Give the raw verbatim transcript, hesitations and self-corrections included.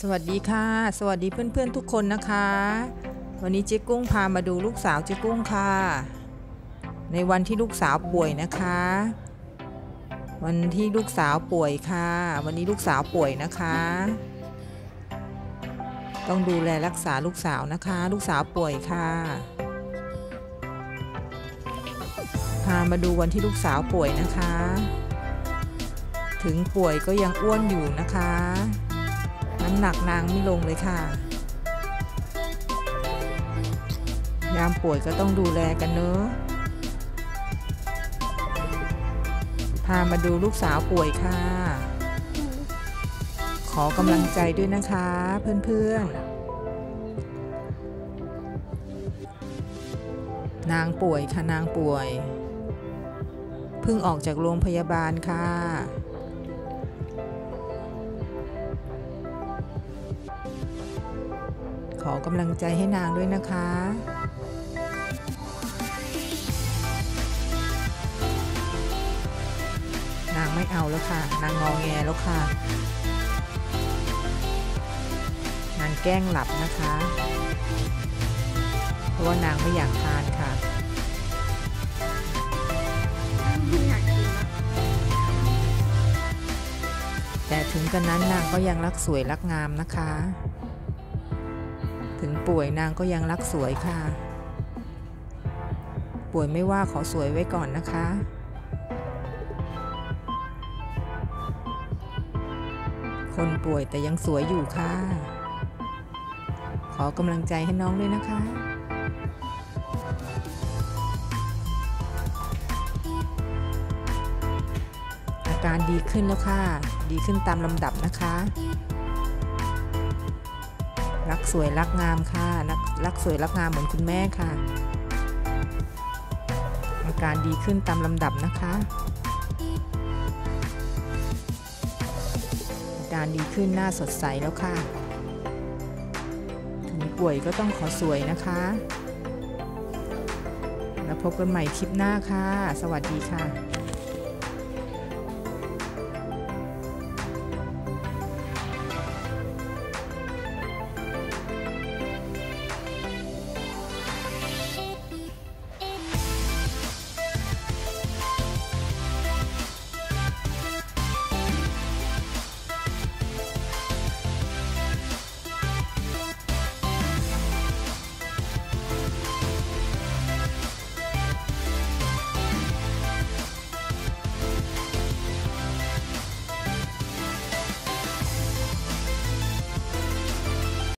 สวัสดีค่ะสวัสดีเพื่อนๆทุกคนนะคะวันนี้เจ๊กุ้งพามาดูลูกสาวเจ๊กุ้งค่ะในวันที่ลูกสาวป่วยนะคะวันที่ลูกสาวป่วยค่ะวันนี้ลูกสาวป่วยนะคะต้องดูแลรักษาลูกสาวนะคะลูกสาวป่วยค่ะพามาดูวันที่ลูกสาวป่วยนะคะถึงป่วยก็ยังอ้วนอยู่นะคะน้ำหนักนางไม่ลงเลยค่ะยามป่วยก็ต้องดูแลกันเนอะพามาดูลูกสาวป่วยค่ะขอกำลังใจด้วยนะคะเพื่อนๆนางป่วยค่ะนางป่วยเพิ่งออกจากโรงพยาบาลค่ะขอกำลังใจให้นางด้วยนะคะนางไม่เอาแล้วค่ะนางงอแงแล้วค่ะนางแกล้งหลับนะคะเพราะว่านางไม่อยากทานค่ะแต่ถึงกระนั้นนางก็ยังรักสวยรักงามนะคะถึงป่วยนางก็ยังรักสวยค่ะป่วยไม่ว่าขอสวยไว้ก่อนนะคะคนป่วยแต่ยังสวยอยู่ค่ะขอกำลังใจให้น้องด้วยนะคะอาการดีขึ้นแล้วค่ะดีขึ้นตามลำดับนะคะรักสวยรักงามค่ะรักรักสวยรักงามเหมือนคุณแม่ค่ะอาการดีขึ้นตามลำดับนะคะอาการดีขึ้นหน้าสดใสแล้วค่ะถึงป่วยก็ต้องขอสวยนะคะแล้วพบกันใหม่คลิปหน้าค่ะสวัสดีค่ะ